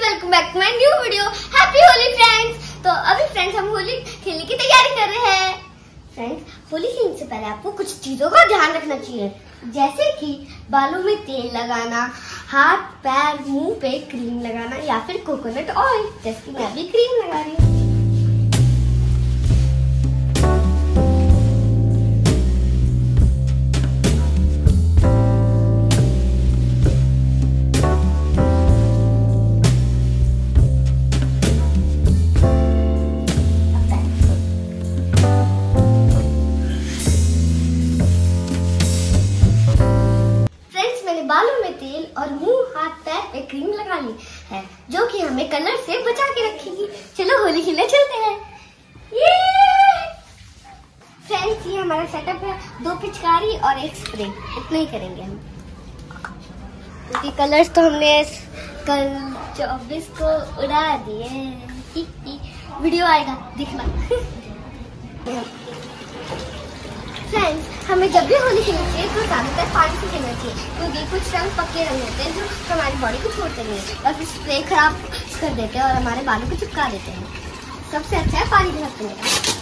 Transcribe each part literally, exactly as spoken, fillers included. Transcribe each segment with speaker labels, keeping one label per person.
Speaker 1: Welcome back to my new video. Happy Holi friends. तो अभी friends हम होली खेलने की तैयारी कर रहे हैं। फ्रेंड्स होली खेलने से पहले आपको कुछ चीजों का ध्यान रखना चाहिए, जैसे कि बालों में तेल लगाना, हाथ पैर मुंह पे क्रीम लगाना या फिर कोकोनट ऑयल, जैसे कि मैं भी क्रीम लगा रही हूँ। बालों में तेल और मुंह हाथ पैर पे क्रीम लगा ली है, जो कि हमें कलर से बचा के रखेगी। चलो होली खेलने चलते हैं। ये फ्रेंड्स ये हमारा सेटअप है, दो पिचकारी और एक स्प्रे, इतना ही करेंगे हम, क्योंकि कलर्स तो हमने कल चौबीस को उड़ा दिए। वीडियो आएगा दिखना। फ्रेंड्स हमें जब भी होली खेलनी चाहिए तो ज्यादातर पानी से खेलना चाहिए, क्योंकि कुछ रंग पक्के रंग होते हैं जो हमारी बॉडी को छोड़ते नहीं है और फिर स्प्रे खराब कर देते हैं और हमारे बालों को चिपका देते हैं। सबसे अच्छा है पानी के साथ खेलने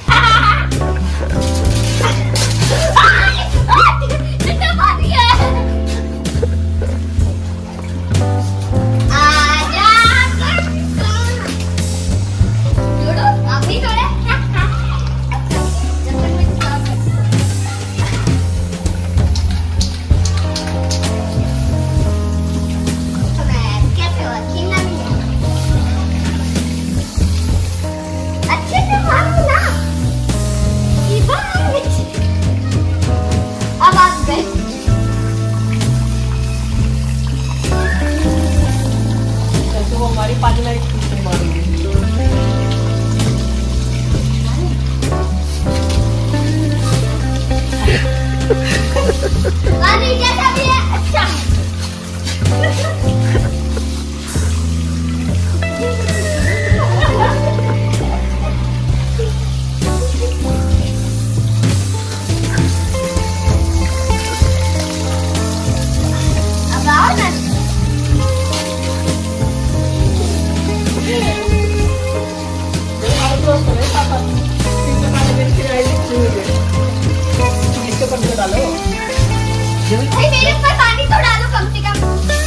Speaker 1: मेरे ऊपर पानी तो डालो कम से कम।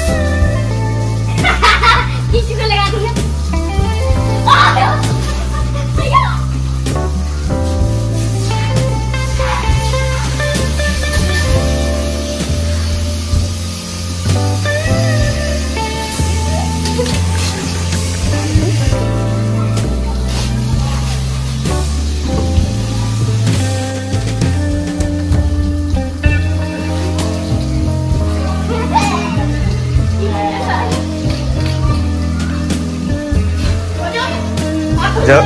Speaker 1: किसी को लगा दिया।
Speaker 2: जो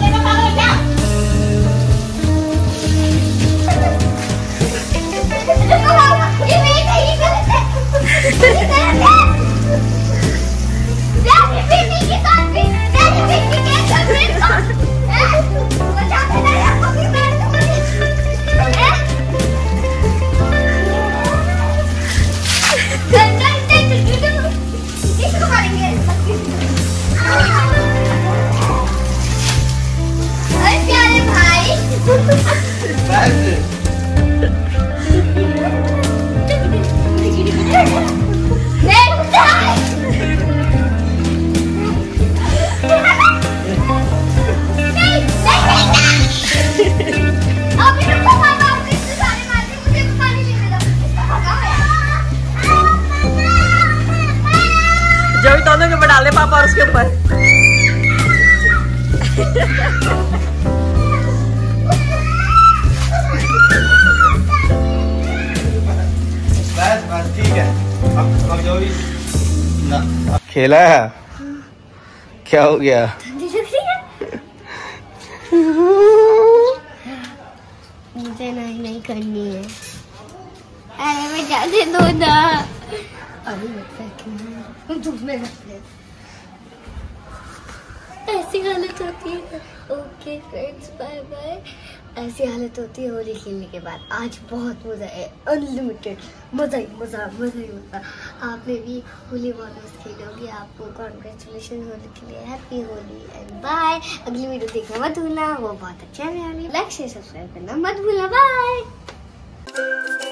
Speaker 2: जो भी दोनों के ऊपर डाले पापा और उसके ऊपर। बस बस ठीक है। अब अब जो भी ना खेला है क्या हो गया?
Speaker 1: मुझे नहीं नहीं करनी है। अरे मैं जाने दो ना। अरे धूप में ऐसी हालत होती है। Okay friends bye bye. ऐसी हालत होती है होली खेलने के बाद। आज बहुत मजा है, अनलिमिटेड मजा ही मजा मजा ही मजा। आपने भी होली बहुत मस्त खेली होगी। आपको कॉन्ग्रेचुलेशन होली के लिए, हैप्पी होली एंड बाय। अगली वीडियो देखना मत भूलना, वो बहुत अच्छा है। लाइक शेयर सब्सक्राइब करना मत भूलना। बाय।